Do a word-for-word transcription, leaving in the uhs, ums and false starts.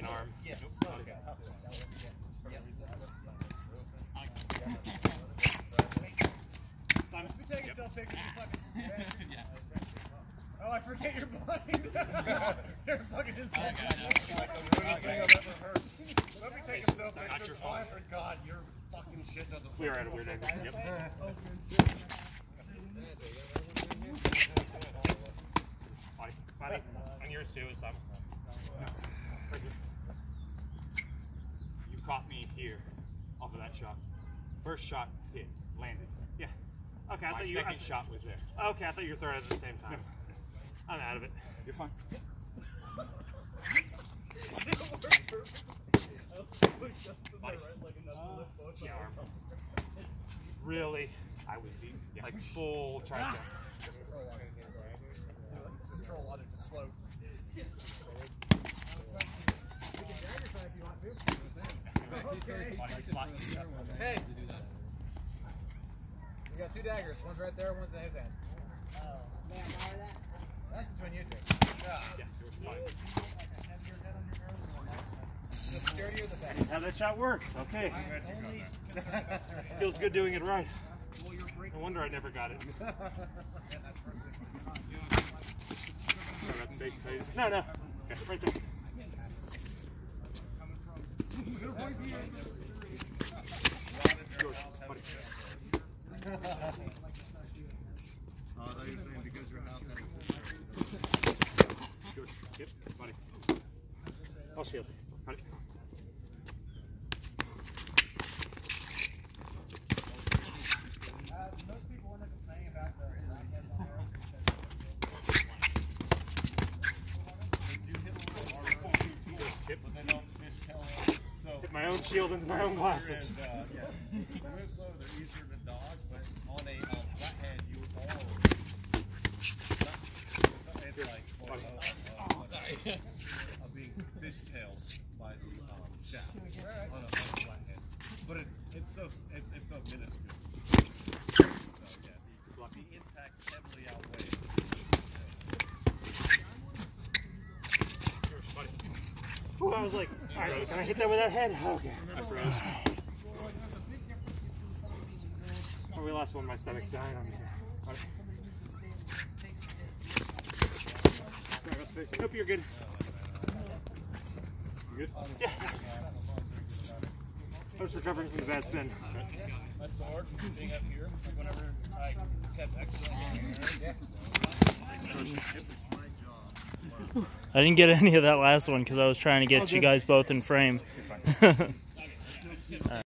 an arm. Yeah. Okay. Simon, we taking still pictures, you fucking bastard. Yeah. Oh, I forget you're blind. You're fucking insane. Okay, Like the weirdest thing I've ever heard. Let me take a still picture. Not your fault. I forgot your fucking shit doesn't. We are at a weird angle. Yep. Body, body. On yours too, is Simon. You caught me here off of that shot. First shot hit, landed. Yeah. Okay, I My thought you second I, shot was there. Okay, I thought you were throwing it at the same time. I'm out of it. You're fine. Body. Yeah, arm. Really? I was deep. Yeah. Like full tricep. Control on it to slow. Hey! We got two daggers. One's right there, one's in his hand. Oh, man, that? That's between you two. Ah. Yeah, The sturdier the better. That's how that shot works. Okay. feels good doing it right. No wonder I never got it. No, no. Okay, right there. George, buddy. Oh, I thought you were saying because your house had a sister. George, yep, buddy. I'll shield. Buddy. Most people want to complain about the podcast on there. They do hit a little harder, but they don't fish tail. So Hit my own shield into my own glasses. uh, yeah. If you move slow, they're easier to dodge, but on a uh, flathead, you would all. It's like uh, uh, sorry. of being fishtailed by the um, shaft on a, on a flathead, but it's it's so it's it's so minuscule. So yeah, the, the impact heavily outweighs. George, buddy. Ooh, I was like, all right, can I hit that with that head? Okay. I froze. Oh, we lost one. My stomach's dying on me here. All right. Nope, you're good. You good? Yeah. I was recovering from the bad spin. My sword being up here, like whenever I kept exiting. I didn't get any of that last one because I was trying to get you guys both in frame.